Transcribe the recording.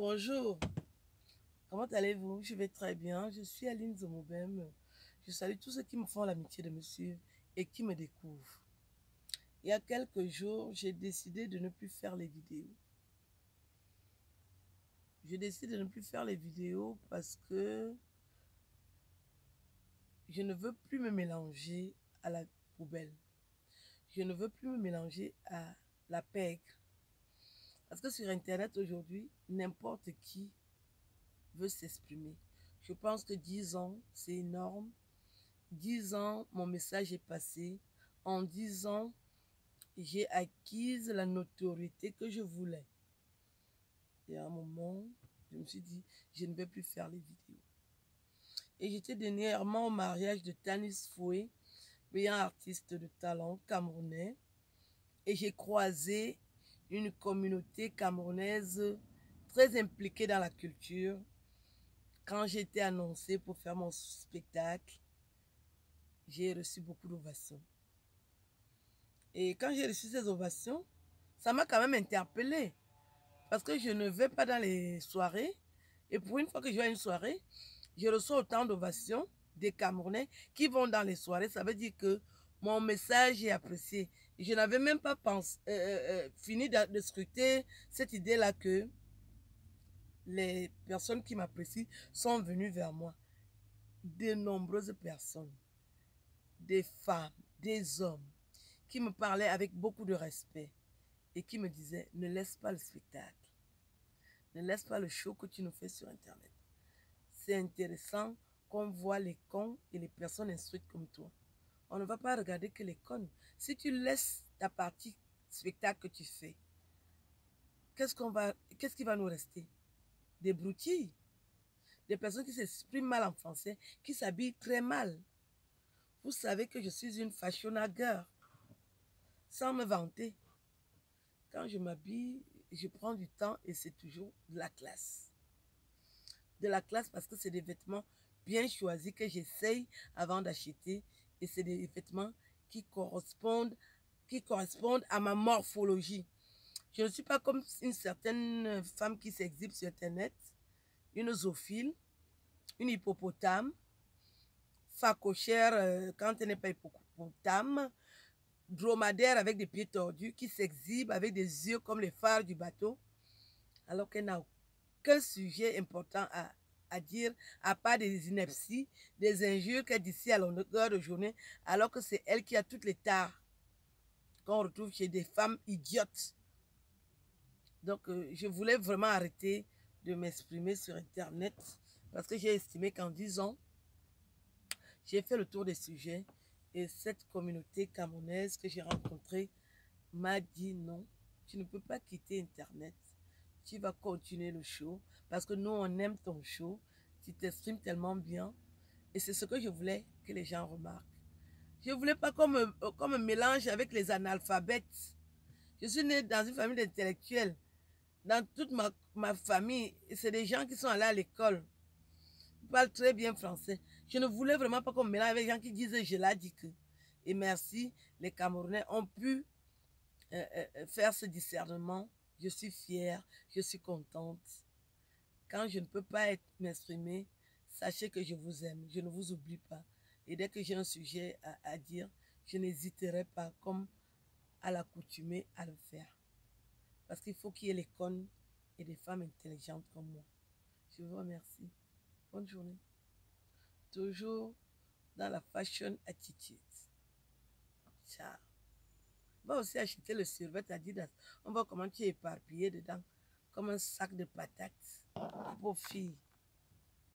Bonjour, comment allez-vous? Je vais très bien. Je suis Aline Zomobem. Je salue tous ceux qui me font l'amitié de me suivre et qui me découvrent. Il y a quelques jours, j'ai décidé de ne plus faire les vidéos. Je décide de ne plus faire les vidéos parce que je ne veux plus me mélanger à la poubelle. Je ne veux plus me mélanger à la pègre. Parce que sur Internet aujourd'hui, n'importe qui veut s'exprimer. Je pense que 10 ans, c'est énorme. 10 ans, mon message est passé. En 10 ans, j'ai acquise la notoriété que je voulais. Et à un moment, je me suis dit, je ne vais plus faire les vidéos. Et j'étais dernièrement au mariage de Tanis Foué, brillant artiste de talent camerounais. Et j'ai croisé une communauté camerounaise très impliquée dans la culture. Quand j'ai été annoncée pour faire mon spectacle, j'ai reçu beaucoup d'ovations. Et quand j'ai reçu ces ovations, ça m'a quand même interpellée. Parce que je ne vais pas dans les soirées. Et pour une fois que je vais à une soirée, je reçois autant d'ovations des Camerounais qui vont dans les soirées. Ça veut dire que mon message est apprécié. Et je n'avais même pas fini de scruter cette idée-là que les personnes qui m'apprécient sont venues vers moi. De nombreuses personnes, des femmes, des hommes, qui me parlaient avec beaucoup de respect et qui me disaient, ne laisse pas le spectacle, ne laisse pas le show que tu nous fais sur Internet. C'est intéressant qu'on voit les cons et les personnes instruites comme toi. On ne va pas regarder que les connes. Si tu laisses ta partie spectacle que tu fais, qu'est-ce qui va nous rester? Des broutilles, des personnes qui s'expriment mal en français, qui s'habillent très mal. Vous savez que je suis une fashionager, sans me vanter. Quand je m'habille, je prends du temps et c'est toujours de la classe. De la classe parce que c'est des vêtements bien choisis que j'essaye avant d'acheter et c'est des vêtements qui correspondent à ma morphologie. Je ne suis pas comme une certaine femme qui s'exhibe sur Internet, une zoophile, une hippopotame, phacochère quand elle n'est pas hippopotame, dromadaire avec des pieds tordus qui s'exhibe avec des yeux comme les phares du bateau, alors qu'elle n'a aucun sujet important à dire, à part des inepties, des injures qu'elle dit ici à longueur de journée, alors que c'est elle qui a toutes les tares qu'on retrouve chez des femmes idiotes. Donc, je voulais vraiment arrêter de m'exprimer sur Internet parce que j'ai estimé qu'en 10 ans, j'ai fait le tour des sujets et cette communauté camerounaise que j'ai rencontrée m'a dit non, tu ne peux pas quitter Internet. Tu vas continuer le show parce que nous, on aime ton show. Tu t'exprimes tellement bien. Et c'est ce que je voulais que les gens remarquent. Je ne voulais pas qu'on me mélange avec les analphabètes. Je suis née dans une famille d'intellectuels. Dans toute ma famille, c'est des gens qui sont allés à l'école. Ils parlent très bien français. Je ne voulais vraiment pas qu'on me mélange avec des gens qui disent je l'ai dit que. Et merci, les Camerounais ont pu faire ce discernement. Je suis fière, je suis contente. Quand je ne peux pas m'exprimer, sachez que je vous aime, je ne vous oublie pas. Et dès que j'ai un sujet à dire, je n'hésiterai pas, comme à l'accoutumée, à le faire. Parce qu'il faut qu'il y ait les connes et des femmes intelligentes comme moi. Je vous remercie. Bonne journée. Toujours dans la fashion attitude. Ciao. Va aussi acheter le survêt Adidas. On voit comment tu es éparpillé dedans, comme un sac de patates. Vos filles.